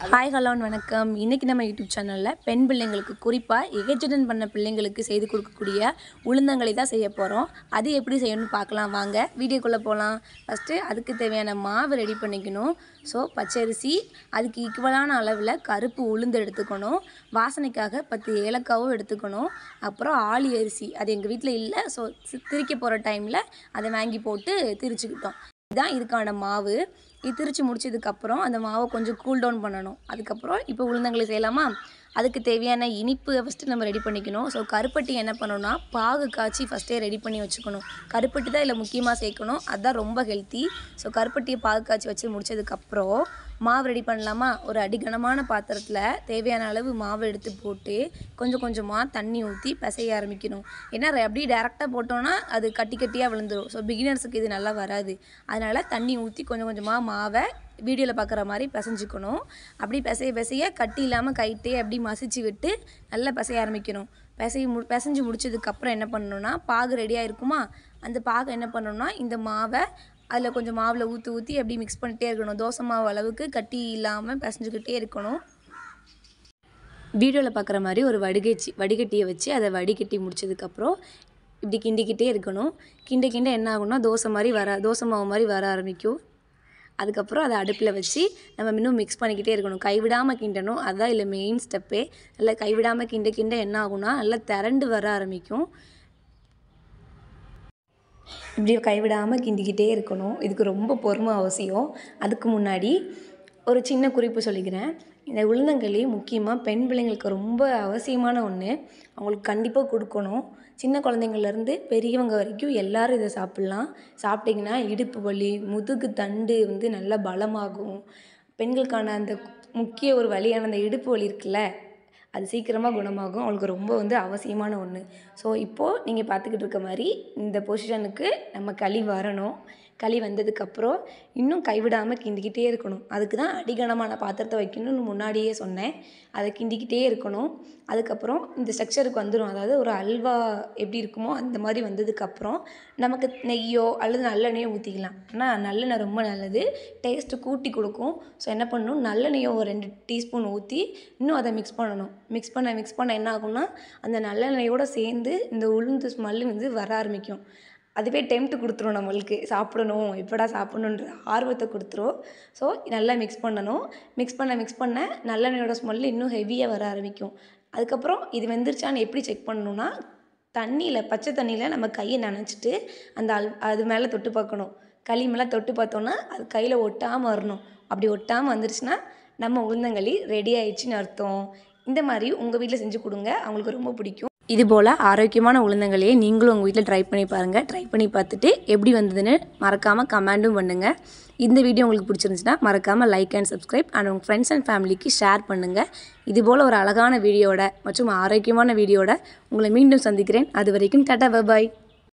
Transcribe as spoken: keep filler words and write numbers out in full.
Hi hello வணக்கம். இன்றைக்கி நம்ம யூடியூப் சேனலில் பெண் பிள்ளைங்களுக்கு குறிப்பாக எகஜடன் பண்ண பிள்ளைங்களுக்கு செய்து கொடுக்கக்கூடிய உளுந்தங்களை தான் செய்ய போகிறோம். அது எப்படி செய்யணும்னு பார்க்கலாம் வாங்க, வீடியோக்குள்ளே போகலாம். ஃபஸ்ட்டு அதுக்கு தேவையான மாவு ரெடி பண்ணிக்கணும். ஸோ பச்சரிசி, அதுக்கு ஈக்குவலான அளவில் கருப்பு உளுந்து எடுத்துக்கணும். வாசனைக்காக பத்து ஏலக்காவும் எடுத்துக்கணும். அப்புறம் ஆளி அரிசி, அது எங்கள் வீட்டில் இல்லை. ஸோ திரிக்க போகிற டைமில் அதை வாங்கி போட்டு திரிச்சுக்கிட்டோம். இதுதான் இதுக்கான மாவு. இது திரிச்சு முடிச்சதுக்கப்புறம் அந்த மாவை கொஞ்சம் கூல் டவுன் பண்ணணும். அதுக்கப்புறம் இப்போ உளுந்தங்களை செய்யலாமா? அதுக்கு தேவையான இனிப்பு ஃபஸ்ட்டு நம்ம ரெடி பண்ணிக்கணும். ஸோ கருப்பட்டி என்ன பண்ணணும்னா, பாகு காய்ச்சி ஃபஸ்ட்டே ரெடி பண்ணி வச்சுக்கணும். கருப்பட்டி தான் இதில் முக்கியமாக சேர்க்கணும், அதுதான் ரொம்ப ஹெல்த்தி. ஸோ கருப்பட்டியை பாகு காய்ச்சி வச்சு முடிச்சதுக்கப்புறம் மாவு ரெடி பண்ணலாமா? ஒரு அடிகனமான பாத்திரத்தில் தேவையான அளவு மாவு எடுத்து போட்டு கொஞ்சம் கொஞ்சமாக தண்ணி ஊற்றி பிசைய ஆரம்பிக்கணும். ஏன்னா அப்படியே டேரெக்டாக போட்டோன்னா அது கட்டி கட்டியாக விழுந்துடும். ஸோ பிகினர்ஸுக்கு இது நல்லா வராது. அதனால் தண்ணி ஊற்றி கொஞ்சம் கொஞ்சமாக மாவை வீடியோவில் பார்க்குற மாதிரி பிசைஞ்சிக்கணும். அப்படி பிசைய பிசைய கட்டி இல்லாமல் கைட்டே அப்படி மசிச்சு விட்டு நல்லா பிசைய ஆரம்பிக்கணும். பிசை மு பிசைஞ்சு முடிச்சதுக்கப்புறம் என்ன பண்ணணுன்னா, பாகு ரெடியாக இருக்குமா, அந்த பாகு என்ன பண்ணணுன்னா, இந்த மாவை அதில் கொஞ்சம் மாவில் ஊற்றி ஊற்றி அப்படி மிக்ஸ் பண்ணிகிட்டே இருக்கணும். தோசை மாவு அளவுக்கு கட்டி இல்லாமல் பிசைஞ்சுக்கிட்டே இருக்கணும். வீடியோவில் பார்க்குற மாதிரி ஒரு வடிகச்சி வடிகட்டியை வச்சு அதை வடிகட்டி முடிச்சதுக்கப்புறம் இப்படி கிண்டிக்கிட்டே இருக்கணும். கிண்ட கிண்ட என்ன ஆகும்னா, தோசை மாதிரி வர தோசை மாவு மாதிரி வர ஆரம்பிக்கும். அதுக்கப்புறம் அதை அடுப்பில் வச்சு நம்ம இன்னும் மிக்ஸ் பண்ணிக்கிட்டே இருக்கணும். கைவிடாமல் கிண்டணும், அதுதான் இல்லை மெயின் ஸ்டெப்பே. நல்லா கைவிடாமல் கிண்ட கிண்ட என்ன ஆகும்னா, நல்லா திரண்டு வர ஆரம்பிக்கும். இப்படி கைவிடாமல் கிண்டிக்கிட்டே இருக்கணும். இதுக்கு ரொம்ப பொறுமை அவசியம். அதுக்கு முன்னாடி ஒரு சின்ன குறிப்பு சொல்லிக்கிறேன். இந்த உளுந்தங்களி முக்கியமாக பெண் பிள்ளைங்களுக்கு ரொம்ப அவசியமான ஒன்று. அவங்களுக்கு கண்டிப்பாக கொடுக்கணும். சின்ன குழந்தைங்கள்லேருந்து பெரியவங்க வரைக்கும் எல்லோரும் இதை சாப்பிட்லாம். சாப்பிட்டிங்கன்னா இடுப்பு வலி, முதுகு தண்டு வந்து நல்லா பலமாகும். பெண்களுக்கான அந்த முக்கிய ஒரு வலியான அந்த இடுப்பு வலி இருக்குல்ல, அது சீக்கிரமாக குணமாகும். அவங்களுக்கு ரொம்ப வந்து அவசியமான ஒன்று. ஸோ இப்போது நீங்கள் பார்த்துக்கிட்டு இருக்க மாதிரி இந்த பொசிஷனுக்கு நம்ம களி வரணும். களி வந்ததுக்கப்புறம் இன்னும் கைவிடாமல் கிண்டிக்கிட்டே இருக்கணும். அதுக்கு தான் அடிகனமான பாத்திரத்தை வைக்கணும்னு முன்னாடியே சொன்னேன். அதை கிண்டிக்கிட்டே இருக்கணும். அதுக்கப்புறம் இந்த ஸ்ட்ரக்சருக்கு வந்துடும். அதாவது ஒரு அல்வா எப்படி இருக்குமோ அந்த மாதிரி வந்ததுக்கப்புறம் நமக்கு நெய்யோ அல்லது நல்லெண்ணெயோ ஊற்றிக்கலாம். ஆனால் நல்லெண்ணெய் ரொம்ப நல்லது, டேஸ்ட்டு கூட்டி கொடுக்கும். ஸோ என்ன பண்ணணும், நல்லெண்ணெயோ ஒரு ரெண்டு டீஸ்பூன் ஊற்றி இன்னும் அதை மிக்ஸ் பண்ணணும். மிக்ஸ் பண்ண மிக்ஸ் பண்ண என்ன ஆகும்னா, அந்த நல்லெண்ணெயோடு சேர்ந்து இந்த உளுந்து ஸ்மெல்லு வந்து வர ஆரம்பிக்கும். அதுவே டெம்ப்ட் கொடுத்துரும், நம்மளுக்கு சாப்பிடணும், எப்படா சாப்பிடணுன்ற ஆர்வத்தை கொடுத்துரும். ஸோ நல்லா மிக்ஸ் பண்ணணும். மிக்ஸ் பண்ண மிக்ஸ் பண்ண நல்லெண்ணெயோட ஸ்மெல்லு இன்னும் ஹெவியாக வர ஆரம்பிக்கும். அதுக்கப்புறம் இது வெந்துருச்சான்னு எப்படி செக் பண்ணணுன்னா, தண்ணியில் பச்சை தண்ணியில் நம்ம கையை நனைச்சிட்டு அந்த அல் அது மேலே தொட்டு பார்க்கணும். களி மேலே தொட்டு பார்த்தோன்னா அது கையில் ஒட்டாமல் வரணும். அப்படி ஒட்டாமல் வந்துருச்சுன்னா நம்ம உளுந்தங்களி ரெடி ஆயிடுச்சுன்னு அர்த்தம். இந்த மாதிரி உங்கள் வீட்டில் செஞ்சு கொடுங்க, அவங்களுக்கு ரொம்ப பிடிக்கும். இதுபோல் ஆரோக்கியமான உளுந்தங்களையே நீங்களும் உங்கள் வீட்டில் ட்ரை பண்ணி பாருங்கள். ட்ரை பண்ணி பார்த்துட்டு எப்படி வந்ததுன்னு மறக்காமல் கமெண்ட்டும் பண்ணுங்கள். இந்த வீடியோ உங்களுக்கு பிடிச்சிருந்துச்சுன்னா மறக்காமல் லைக் அண்ட் சப்ஸ்கிரைப் அண்ட் உங்கள் ஃப்ரெண்ட்ஸ் அண்ட் ஃபேமிலிக்கு ஷேர் பண்ணுங்கள். இதுபோல் ஒரு அழகான வீடியோட மற்றும் ஆரோக்கியமான வீடியோட உங்களை மீண்டும் சந்திக்கிறேன். அது வரைக்கும் டாடா பை பாய்.